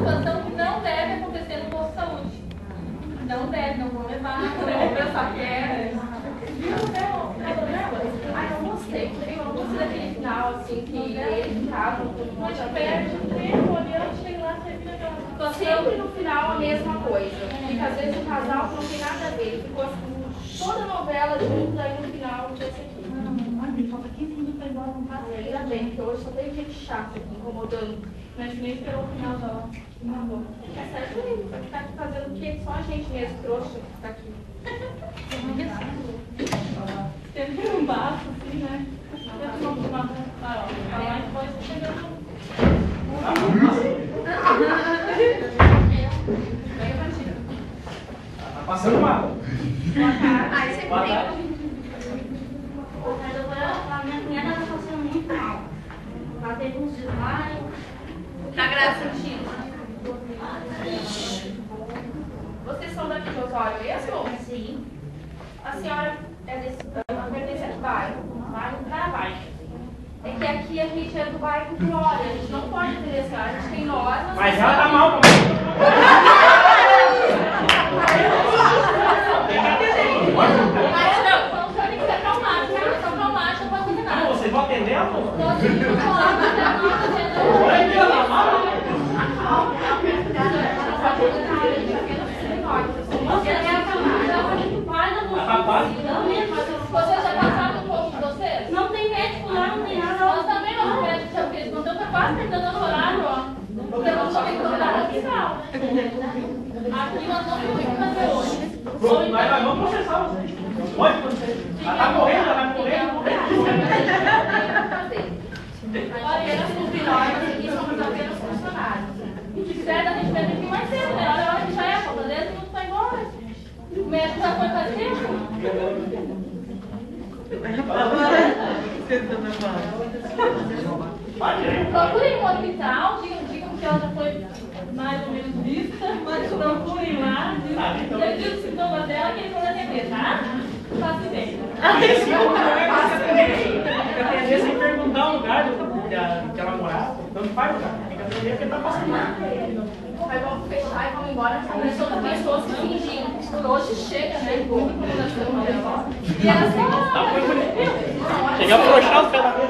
situação que não deve acontecer no posto de saúde. Não deve, não vou levar, não vou pensar que é. Ai, eu gostei daquele final, assim, que ele ficava com um monte de perde o tempo, olhando, chega lá, termina aquela. Sempre no final a mesma coisa. Porque às vezes o casal não tem nada a ver. Ele ficou toda a novela junto, aí no final, não sei o que. Falta 15 minutos pra ir embora, não passa. Ainda bem, que hoje só tem gente chata aqui, incomodando. Mas nem esperou o final da hora. É certo ele, vai ficar aqui fazendo o quê? Só a gente mesmo, trouxa, que tá aqui. Teve um bafo, assim, né? Eu vou tomar farol. Falar e depois chegando. Tá passando mal. Aí você Boa tarde. A minha cunhada está passando muito mal. Ela teve uns desmaios. Tá grave. Vocês são daqui de Osório mesmo? Sim. A senhora é desse pertence a que bairro? Bairro Caravaggio. É que aqui a gente é do bairro Glória, a gente não pode atender essa, a gente tem normas. Mas ela tá mal, como Mas não, só tem que ser traumático. Se for traumático, não pode fazer nada. Não, vocês vão atender ela? Nós temos normas, a nossa agenda. Olha aqui, ela tá mal. Vocês já passaram um pouco de vocês? Não tem médico lá, não tem nada. Nós também não temos médico, sabe o que eles estão quase terminando o horário, ó. Porque nós só tem que horário aqui, não. Aqui nós não temos o que fazer hoje. Pronto, nós vamos processar vocês. Pode processar. Ela tá morrendo, ela vai morrendo. Olha, no final, aqui somos apenas funcionários. Se certo, a gente vai ter que ir mais cedo, né? Olha a hora que já é, falta 10 minutos para ir embora. O médico já foi faz tempo. Procurem um hospital, digam que ela já foi mais ou menos vista, mas procurem lá, digam os sintomas dela que eles vão atender, tá? Faça ideia. Atender sem perguntar o lugar que ela morava. Tanto faz o lugar. Tem que atender porque tá passando mal. Aí vamos fechar e vamos embora. Começou com pessoas que fingiam. Por hoje chega, né? E ela só. Tá, foi bonito. Cheguei a puxar os pés da